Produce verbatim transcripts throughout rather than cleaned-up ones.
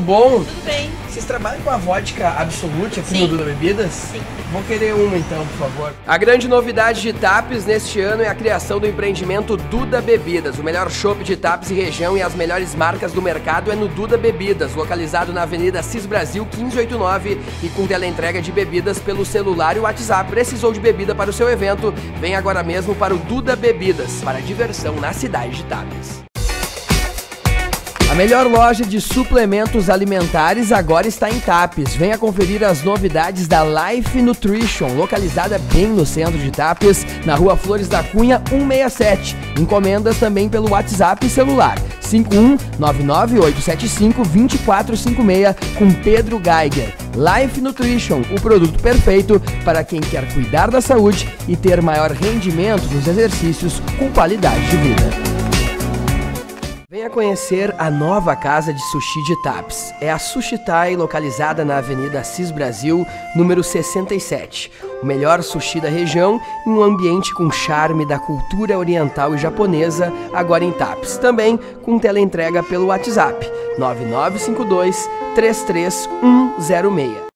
bom? Tudo bem. Vocês trabalham com a vodka Absolute aqui Sim. no Duda Bebidas? Sim. Vou querer uma então, por favor. A grande novidade de Tapes neste ano é a criação do empreendimento Duda Bebidas. O melhor chopp de Tapes e região e as melhores marcas do mercado é no Duda Bebidas, localizado na Avenida Cis Brasil quinze oitenta e nove e com teleentrega de bebidas pelo celular e WhatsApp. Precisou de bebida para o seu evento? Vem agora mesmo para o Duda Bebidas, para diversão na cidade de Tapes. A melhor loja de suplementos alimentares agora está em Tapes. Venha conferir as novidades da Life Nutrition, localizada bem no centro de Tapes, na rua Flores da Cunha cento e sessenta e sete. Encomendas também pelo WhatsApp e celular cinco um nove nove oito sete cinco dois quatro cinco seis com Pedro Geiger. Life Nutrition, o produto perfeito para quem quer cuidar da saúde e ter maior rendimento nos exercícios com qualidade de vida. Venha conhecer a nova casa de sushi de Tapes. É a Sushi Thai, localizada na Avenida Cis Brasil, número sessenta e sete. O melhor sushi da região em um ambiente com charme da cultura oriental e japonesa, agora em Tapes. Também com teleentrega pelo WhatsApp nove nove cinco dois três três um zero seis.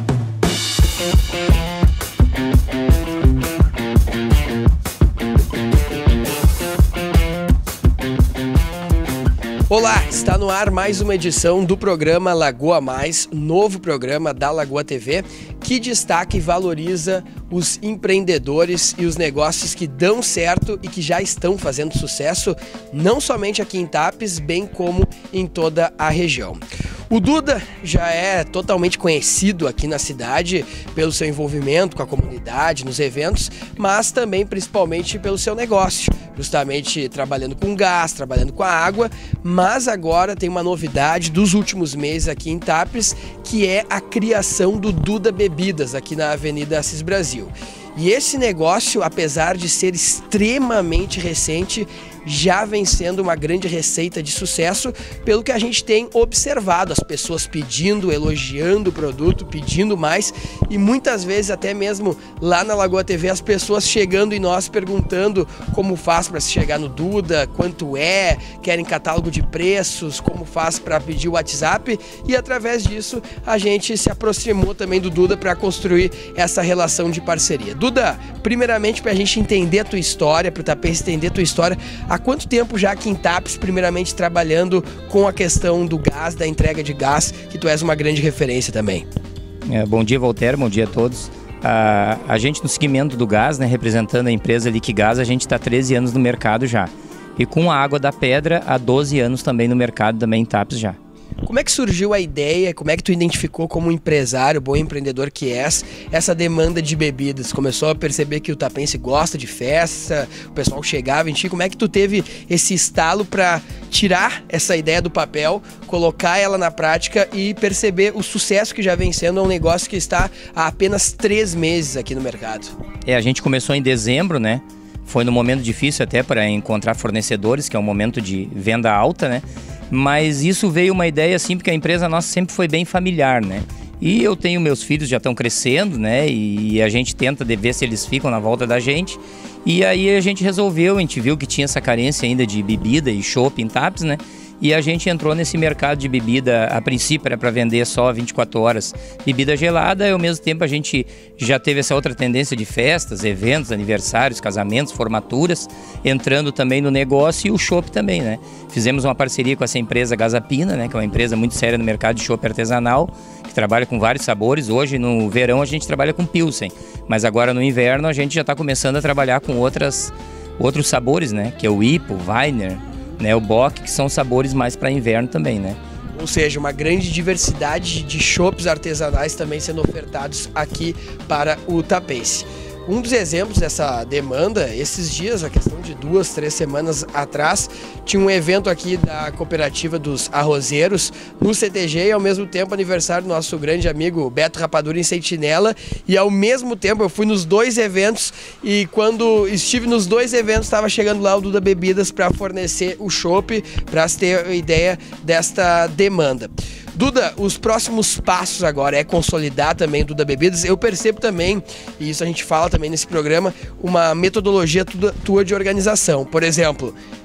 Olá, está no ar mais uma edição do programa Lagoa Mais, novo programa da Lagoa T V, que destaca e valoriza os empreendedores e os negócios que dão certo e que já estão fazendo sucesso, não somente aqui em Tapes, bem como em toda a região. O Duda já é totalmente conhecido aqui na cidade pelo seu envolvimento com a comunidade, nos eventos, mas também principalmente pelo seu negócio, justamente trabalhando com gás, trabalhando com a água, mas agora tem uma novidade dos últimos meses aqui em Tapes, que é a criação do Duda Bebidas aqui na Avenida Assis Brasil. E esse negócio, apesar de ser extremamente recente, já vem sendo uma grande receita de sucesso, pelo que a gente tem observado, as pessoas pedindo, elogiando o produto, pedindo mais, e muitas vezes até mesmo lá na Lagoa T V as pessoas chegando em nós perguntando como faz para se chegar no Duda, quanto é, querem catálogo de preços, como faz para pedir o WhatsApp, e através disso a gente se aproximou também do Duda para construir essa relação de parceria. Duda, primeiramente para a gente entender a tua história, para o Tapes entender a tua história, há quanto tempo já aqui em Tapes, primeiramente trabalhando com a questão do gás, da entrega de gás, que tu és uma grande referência também? É, bom dia, Walter, bom dia a todos. A, a gente no segmento do gás, né, representando a empresa Liquigás, a gente está há treze anos no mercado já. E com a Água da Pedra, há doze anos também no mercado, também em Tapes já. Como é que surgiu a ideia, como é que tu identificou como empresário, bom empreendedor que és, essa demanda de bebidas? Começou a perceber que o tapense gosta de festa, o pessoal chegava em ti, como é que tu teve esse estalo para tirar essa ideia do papel, colocar ela na prática e perceber o sucesso que já vem sendo um negócio que está há apenas três meses aqui no mercado? É, a gente começou em dezembro, né? Foi num momento difícil até para encontrar fornecedores, que é um momento de venda alta, né? Mas isso veio uma ideia assim, porque a empresa nossa sempre foi bem familiar, né? E eu tenho meus filhos, já estão crescendo, né? E a gente tenta de ver se eles ficam na volta da gente. E aí a gente resolveu, a gente viu que tinha essa carência ainda de bebida e chopp em Tapes, né? E a gente entrou nesse mercado de bebida, a princípio era para vender só vinte e quatro horas bebida gelada, e ao mesmo tempo a gente já teve essa outra tendência de festas, eventos, aniversários, casamentos, formaturas, entrando também no negócio, e o chopp também, né? Fizemos uma parceria com essa empresa Gazapina, né, que é uma empresa muito séria no mercado de chopp artesanal, que trabalha com vários sabores. Hoje no verão a gente trabalha com Pilsen, mas agora no inverno a gente já está começando a trabalhar com outras, outros sabores, né, que é o Ipo, o Weiner, né, o Bock, que são sabores mais para inverno também, né? Ou seja, uma grande diversidade de chopps artesanais também sendo ofertados aqui para o tapense. Um dos exemplos dessa demanda, esses dias, a questão de duas, três semanas atrás, tinha um evento aqui da cooperativa dos arrozeiros no C T G e ao mesmo tempo aniversário do nosso grande amigo Beto Rapadura em Sentinela, e ao mesmo tempo eu fui nos dois eventos, e quando estive nos dois eventos estava chegando lá o Duda Bebidas para fornecer o chopp, para se ter ideia desta demanda. Duda, os próximos passos agora é consolidar também o Duda Bebidas. Eu percebo também, e isso a gente fala também nesse programa, uma metodologia tua de organização. Por exemplo,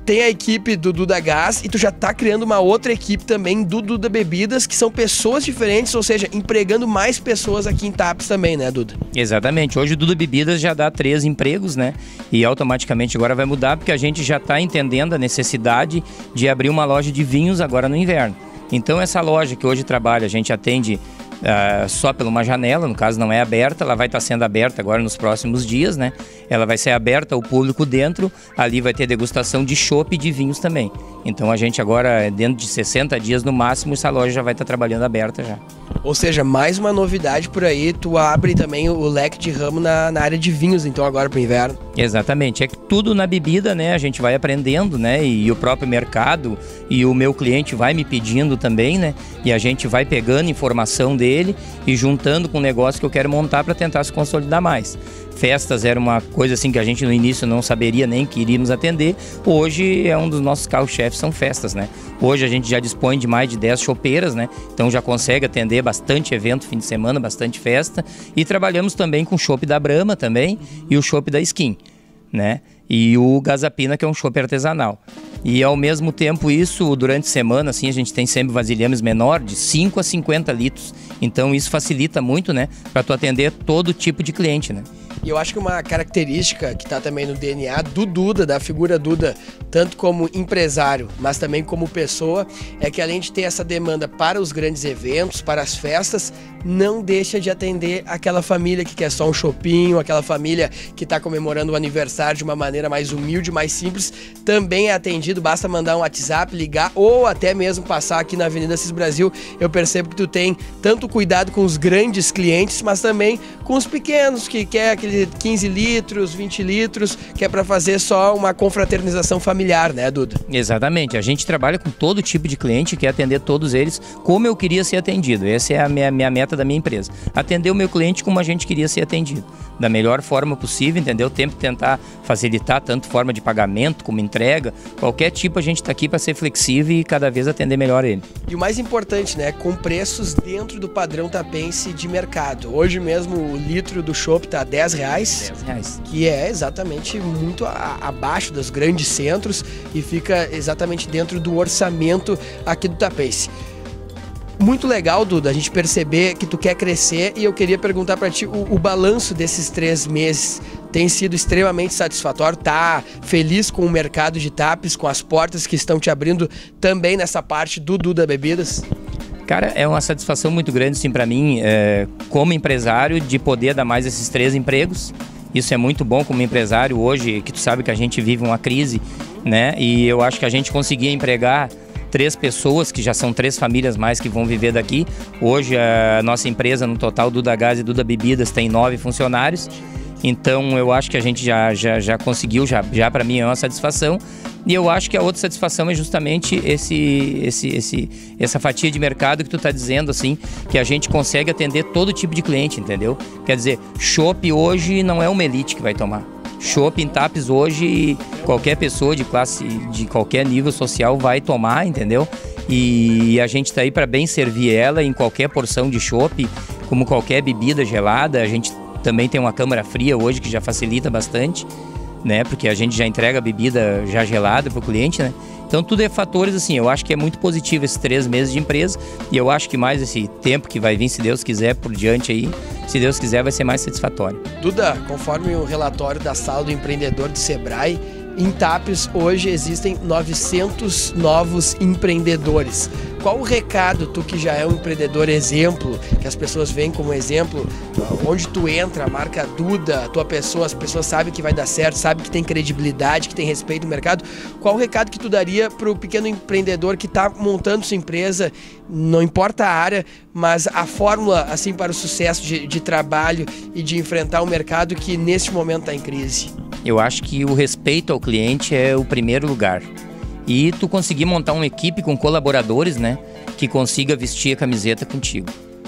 tem a equipe do Duda Gás e tu já tá criando uma outra equipe também do Duda Bebidas, que são pessoas diferentes, ou seja, empregando mais pessoas aqui em Tapes também, né, Duda? Exatamente. Hoje o Duda Bebidas já dá três empregos, né? E automaticamente agora vai mudar, porque a gente já está entendendo a necessidade de abrir uma loja de vinhos agora no inverno. Então essa loja que hoje trabalha, a gente atende Uh, só por uma janela, no caso não é aberta, ela vai estar sendo aberta agora nos próximos dias, né? Ela vai ser aberta ao público dentro, ali vai ter degustação de chopp e de vinhos também. Então a gente agora, dentro de sessenta dias no máximo, essa loja já vai estar trabalhando aberta já. Ou seja, mais uma novidade por aí, tu abre também o leque de ramo na, na área de vinhos, então agora para o inverno. Exatamente, é que tudo na bebida, né? A gente vai aprendendo, né? E, e o próprio mercado e o meu cliente vai me pedindo também, né? E a gente vai pegando informação dele e juntando com o negócio que eu quero montar para tentar se consolidar mais. Festas era uma coisa assim que a gente no início não saberia nem que iríamos atender. Hoje é um dos nossos carros-chefes, são festas, né? Hoje a gente já dispõe de mais de dez chopeiras, né? Então já consegue atender bastante evento fim de semana, bastante festa. E trabalhamos também com o chopp da Brahma também e o chopp da Skin, né? E o Gazapina, que é um chopp artesanal. E ao mesmo tempo isso, durante a semana, assim, a gente tem sempre vasilhames menor, de cinco a cinquenta litros. Então isso facilita muito, né? Para tu atender todo tipo de cliente, né? E eu acho que uma característica que está também no D N A do Duda, da figura Duda, tanto como empresário, mas também como pessoa, é que além de ter essa demanda para os grandes eventos, para as festas, não deixa de atender aquela família que quer só um chopinho, aquela família que está comemorando o aniversário de uma maneira mais humilde, mais simples, também é atendido, basta mandar um WhatsApp, ligar ou até mesmo passar aqui na Avenida Assis Brasil. Eu percebo que tu tem tanto cuidado com os grandes clientes, mas também com os pequenos, que quer aquele quinze litros, vinte litros, que é para fazer só uma confraternização familiar, né, Duda? Exatamente, a gente trabalha com todo tipo de cliente, quer atender todos eles como eu queria ser atendido. Essa é a minha, minha meta da minha empresa, atender o meu cliente como a gente queria ser atendido, da melhor forma possível, entendeu? Temos que tentar facilitar tanto forma de pagamento como entrega, qualquer tipo a gente está aqui para ser flexível e cada vez atender melhor ele. E o mais importante, né, com preços dentro do padrão tapense de mercado. Hoje mesmo o litro do chopp está dez reais, dez reais, que é exatamente muito a, abaixo dos grandes centros e fica exatamente dentro do orçamento aqui do Tapense. Muito legal, Duda, a gente perceber que tu quer crescer e eu queria perguntar para ti, o, o balanço desses três meses tem sido extremamente satisfatório? Tá feliz com o mercado de Tapes, com as portas que estão te abrindo também nessa parte do Duda Bebidas? Cara, é uma satisfação muito grande, sim, para mim, é, como empresário, de poder dar mais esses três empregos. Isso é muito bom como empresário hoje, que tu sabe que a gente vive uma crise, né? E eu acho que a gente conseguia empregar três pessoas, que já são três famílias mais que vão viver daqui. Hoje a nossa empresa, no total, Duda Gás e Duda Bebidas, tem nove funcionários. Então eu acho que a gente já, já, já conseguiu, já, já para mim é uma satisfação. E eu acho que a outra satisfação é justamente esse, esse, esse, essa fatia de mercado que tu tá dizendo, assim, que a gente consegue atender todo tipo de cliente, entendeu? Quer dizer, chopp hoje não é uma elite que vai tomar. Chopp em Tapes hoje, qualquer pessoa de classe, de qualquer nível social vai tomar, entendeu? E a gente tá aí para bem servir ela em qualquer porção de chopp, como qualquer bebida gelada. A gente também tem uma câmara fria hoje que já facilita bastante, né? Porque a gente já entrega a bebida já gelada para o cliente, né? Então tudo é fatores assim, eu acho que é muito positivo esses três meses de empresa e eu acho que mais esse tempo que vai vir, se Deus quiser, por diante aí, se Deus quiser, vai ser mais satisfatório. Duda, conforme o relatório da Sala do Empreendedor do Sebrae, em Tapes hoje existem novecentos novos empreendedores. Qual o recado, tu que já é um empreendedor exemplo, que as pessoas veem como exemplo, onde tu entra, a marca Duda, a tua pessoa, as pessoas sabem que vai dar certo, sabem que tem credibilidade, que tem respeito no mercado. Qual o recado que tu daria para o pequeno empreendedor que está montando sua empresa, não importa a área, mas a fórmula assim para o sucesso de, de trabalho e de enfrentar um mercado que neste momento está em crise? Eu acho que o respeito ao cliente é o primeiro lugar. E tu conseguir montar uma equipe com colaboradores, né, que consiga vestir a camiseta contigo.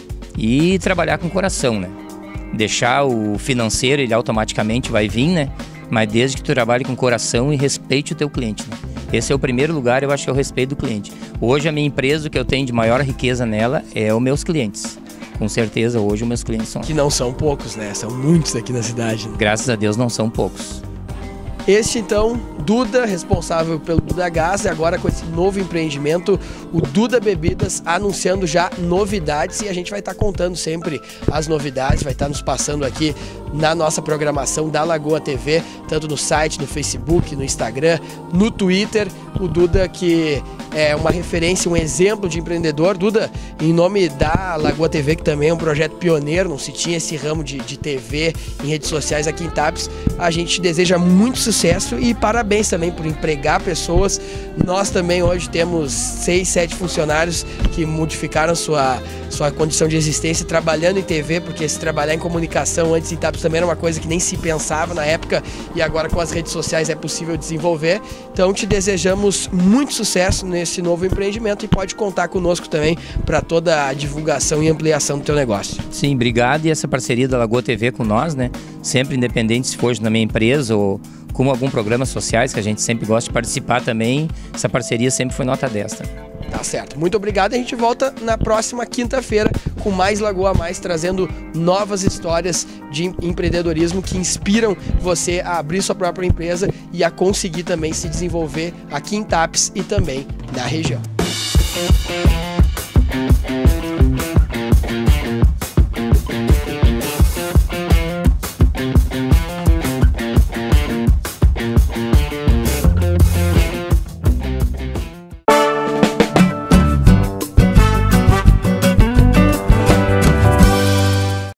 E trabalhar com coração, né? Deixar o financeiro, ele automaticamente vai vir, né? Mas desde que tu trabalhe com coração e respeite o teu cliente, né? Esse é o primeiro lugar, eu acho que é o respeito do cliente. Hoje a minha empresa, o que eu tenho de maior riqueza nela é os meus clientes. Com certeza hoje os meus clientes são... Que não são poucos, né? São muitos aqui na cidade. Né? Graças a Deus não são poucos. Este então, Duda, responsável pelo Duda Gás, e agora com esse novo empreendimento, o Duda Bebidas, anunciando já novidades, e a gente vai estar contando sempre as novidades, vai estar nos passando aqui na nossa programação da Lagoa T V, tanto no site, no Facebook, no Instagram, no Twitter. O Duda, que é uma referência, um exemplo de empreendedor. Duda, em nome da Lagoa T V, que também é um projeto pioneiro, não se tinha esse ramo de, de T V em redes sociais aqui em Tapes, a gente deseja muito sucesso e parabéns também por empregar pessoas. Nós também hoje temos seis, sete funcionários que modificaram sua, sua condição de existência trabalhando em T V, porque se trabalhar em comunicação antes em Tapes também era uma coisa que nem se pensava na época, e agora com as redes sociais é possível desenvolver. Então te desejamos muito sucesso nesse novo empreendimento e pode contar conosco também para toda a divulgação e ampliação do teu negócio. Sim, obrigado. E essa parceria da Lagoa T V com nós, né? Sempre independente se for na minha empresa ou como algum programa sociais, que a gente sempre gosta de participar também, essa parceria sempre foi nota dez. Tá certo. Muito obrigado. A gente volta na próxima quinta-feira com mais Lagoa a Mais, trazendo novas histórias de empreendedorismo que inspiram você a abrir sua própria empresa e a conseguir também se desenvolver aqui em Tapes e também na região.